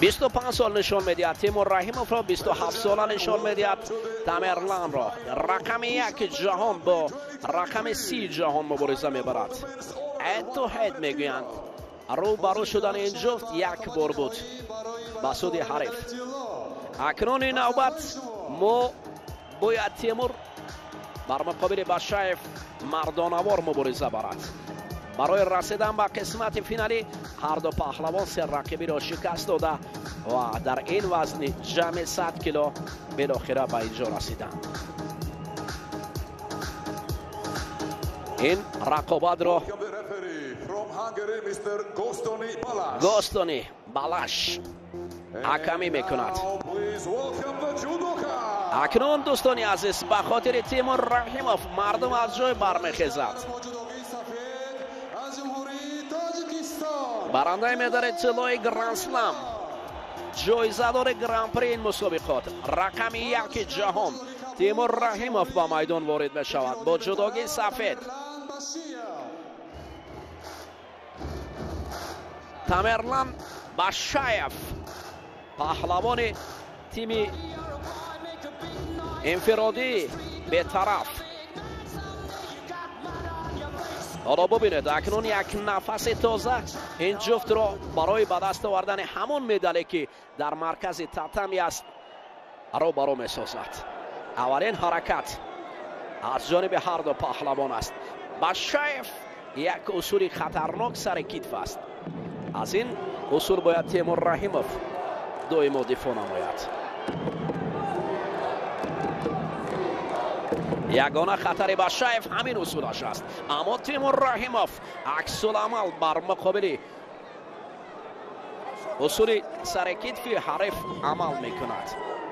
25 سال نشان میدهد تیمور رحیموف را، 27 ساله نشان میدهد تامرلان را. رقم 1 جهان با رقم 30 جهان مبارزه میبرد. هد تو هد میگویند. رو برو شدن این جفت یک بار بود با سود حریف. اکنون این نوبت ما باید تیمور بر مقابل باشاєв مردانوار مبارزه برد. برای رسیدن به قسمت فینالی هر دو پهلوان سه رقیبی را شکست داده و در این وزن جمع 100 کیلو بالاخره به اینجا رسیدند. این رقابت را گوستونی بالاش حکمی میکند. اکنون دوستانی عزیز به خاطر تیمور رحیموف مردم از جای برمیخیزد. برنده مدال طلای گرند اسلم، جایزه دار گرند پری این مسابقات، رقم 1 جهان تیمور رحیموف با میدان وارد می شود با جداگی سفید. تامرلان باشاєв پهلوان تیم انفرادی به طرف. حالا ببینید اکنون یک نفس تازه این جفت را برای به دست آوردن همون مدالی که در مرکز تتمی است رو برو می سازد. اولین حرکت از جانب هر دو پهلوان است. باشاєв یک اصول خطرناک سر کتف است. از این اصول باید تیمور رحیموف دویما دفاع نماید. یگانه خطر باشاєv همین اصولش است، اما تیمور رحیموف عکس العمل بر مقابل اصول سر کتف حریف عمل میکند.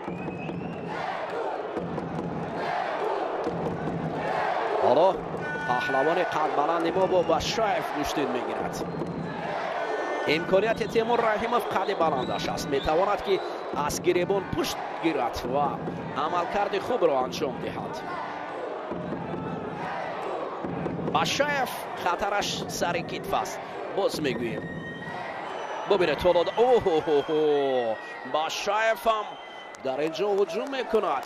حالا پهلوان قد بلند ما با باشاєv گشتید میگیرد. امکانیت تیمور رحیموف قد بلندش است، میتواند که از گریبان پشت گیرد و عملکرد خوب را انجام دهد. باشاєv خطرش سر کتف است. باز میگوییم ببینید تولاد باشاєv هم در اینجا هجوم میکند.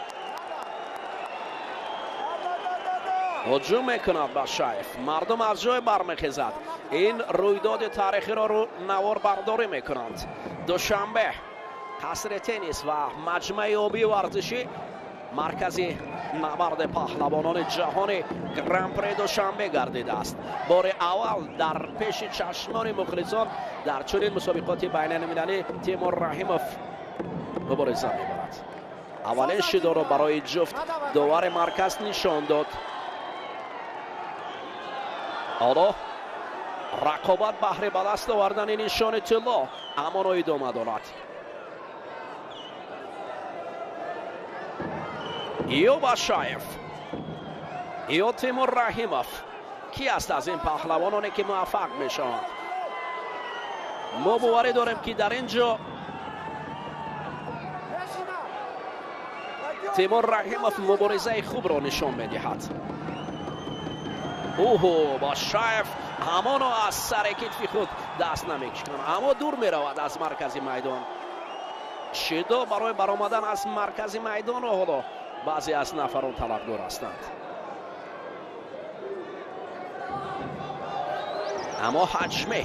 هجوم میکند باشاєv. مردم از جای برمیخیزد. این رویداد تاریخی را رو نوار برداری میکنند. دوشنبه قصر تنیس و مجمع آبی ورزشی مرکزی نبرد پهلوانان جهان گرند پری دوشنبه گردیده است. بار اول در پیش چشمان مخلصان در چنین مسابقات بین المللی تیمور رحیموف مبارزه میبرد. اولین شیدا را برای جفت داور مرکز نشان داد. حالا رقابت بهر به دست آوردن نشان طلا اما را ادامه دارد. یا باشاєv یا تیمور رحیموف، کی است از این پهلوانانی که موفق میشوند؟ ما باور داریم که در اینجا تیمور رحیموف مبارزه خوب را نشان میدهد. باشاєv همان از سر کتف خود دست نمیکشند اما دور میرود از مرکز میدان. شیدا برای برآمدن از مرکز میدان و حالا بعضی از نفران طلبگار هستند. اما حجمی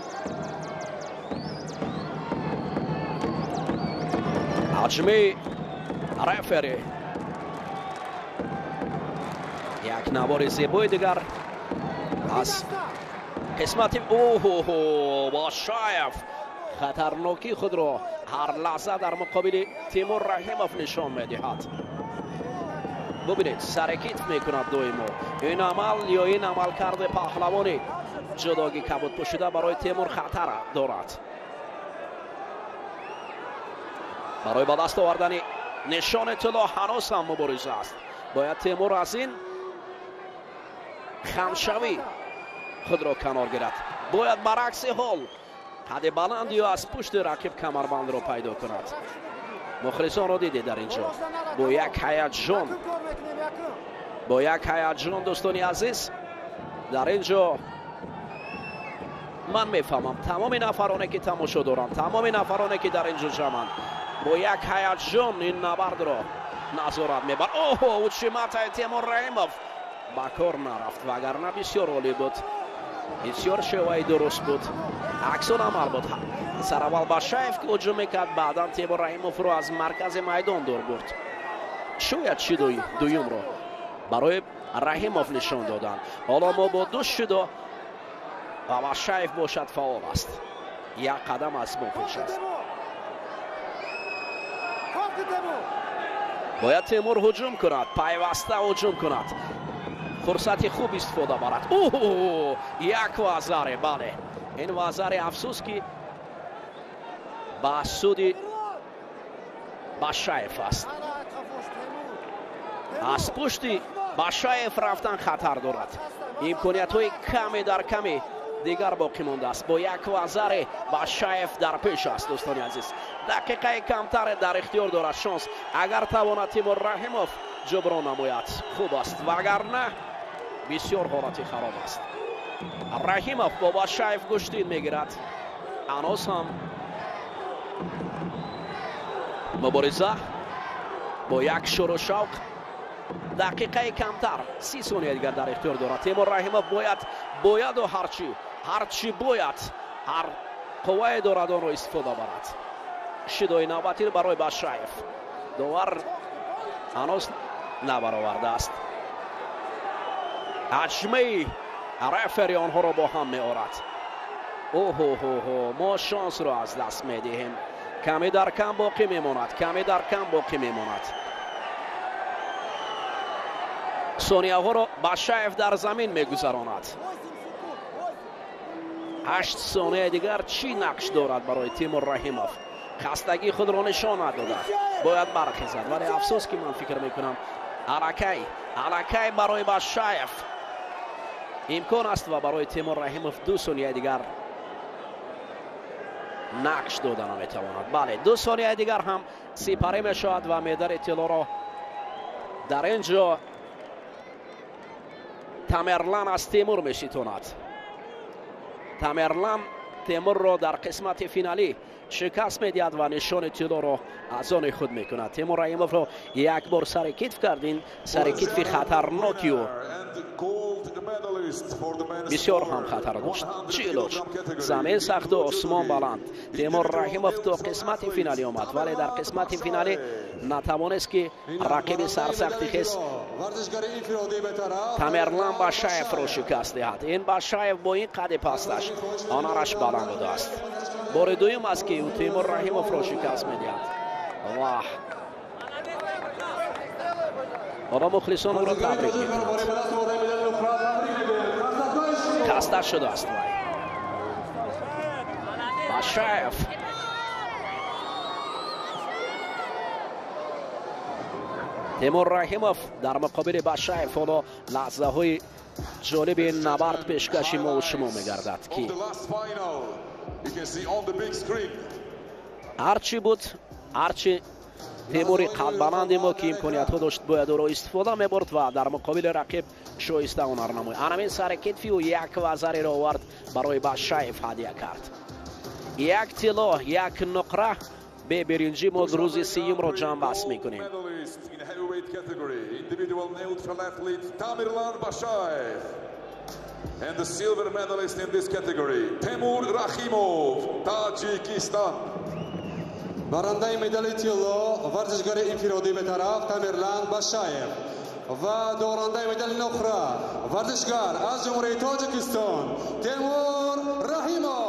رفری یک نوار زیبای دیگر از قسمت باشاєv خطرناکی خود را هر لحظه در مقابل تیمور رحیموف نشان میدهد. ببینید سر کتف میکند دویما. این عمل یا این عمل کرده پهلوانی جداگی کبود پوشیده برای تیمور خطر دارد. برای به دست آوردن نشان طلا هنوز هم مبارزه است. باید تیمور از این خمشوی خود را کنار گیرد. باید برعکس حال قد بلند یا از پشت رقیب کمربند را پیدا کند. مخلصان را دیدید در اینجا با یک هیجان دوستانی عزیز در اینجا من میفهمم تمام نفرانی که تماشا دارند، تمام نفرانی که در اینجا جمعند با یک هیجان این نبرد را نظارت میبرند. اوه اوچیمات تیمور رحیموف با کار نرفت، وگرنه بسیار عالی بود، بسیار شیوه درست بود، عکسون عمل بود. سر اول باشاєв که هجوم میکرد، بعدا تیمور رحیموف رو از مرکز میدان دور برد. شاید چی دویم رو برای رحیموف نشان دادن. حالا ما با دو شده و باشاєв باشد فعال است، یک قدم از ما پیش است. باید تیمور هجوم کند، پیوسته هجوم کند، فرصت خوب استفاده برد. اوه یک وزاره، بله این وزاره افسوس که با سود باشاєв است. از پشت باشاєv رفتن خطر دارد، امکانیت های کمی در کمی دیگر باقی مانده است. با یک وزاره باشاєv در پیش است. دوستان عزیز دقیقه کمتر در اختیار دارد، شانس اگر تواند تیمور رحیموف جبران نماید خوب است، وگرنه بسیار حالتی خراب است. رحیموف با باشاєv گشتین میگیرد. هنوز هم مبارزه با یک شور و شوق. دقیقه کمتر 30 ثانیه دیگر در اختیار دارد. تیمور رحیموف باید و هرچی باید هر قوه دارد آن را استفاده برد. شدای نوبتی برای باشاєv داور هنوز نبرآورده است. حجمه رفری آنها را با هم می آورد. اوه ما شانس را از دست می دهیم. کمی در کم باقی می ماند. ثانیه ها را باشاєv در زمین می گذراند. 8 ثانیه دیگر چی نقش دارد برای تیمور رحیموف؟ خستگی خود را نشان نداده، باید برخیزد، ولی افسوس که من فکر میکنم علکی برای باشاєv امکان است و برای تیمور رحیموف 2 ثانیه دیگر نقش دادن میتواند. بله 2 ثانیه دیگر هم سپری میشود و میدر اطلاع را در اینجا تامرلان از تیمور میشتاند. تامرلان تیمور را در قسمت فینالی شکست میدهد و نشان طلا را از آن خود میکند. تیمور رحیموف را یک بار سر کتف کردین، سر کتف خطرناکی و بسیار هم خطر داشت. چیلوش زمین سخت و آسمان بلند. تیمور رحیموف تا قسمت فینالی آمد، ولی در قسمت فینالی نتوانست که رقیب سرسختی خیز تامرلان باشاєv را شکست دهد. این باشاєv با این قد پستش آنارش بلند بوده است. بار دویم است که او تیمور رحیموف را شکست میدهد. واه حالا مخلصان او را تبریک میکنند. خسته شده است باشاєv. تیمور رحیموف در مقابل باشاєv. حالا لحظه های جالب این نبرد پیشکش ما و شما میگردد که هرچی بود، هرچی تیموری قد بلند ما که امکانیت ها داشت باید را استفاده میبرد و در مقابل رقیب شایسته هنر نماید. همین سر کتفی و یک وزری را آورد برای باشاєv هدیه کرد. یک طلا، یک نقره به برنجی ما روز سیوم را جمع بست میکنیم. And the silver medalist in this category, Temur Rahimov, Tajikistan. برنده مدال طلا ورزشکار انفرادی به طرف تامرلان باشاєv و دارنده مدال نقره ورزشکار از جمهوری تاجیکستان تیمور رحیموف.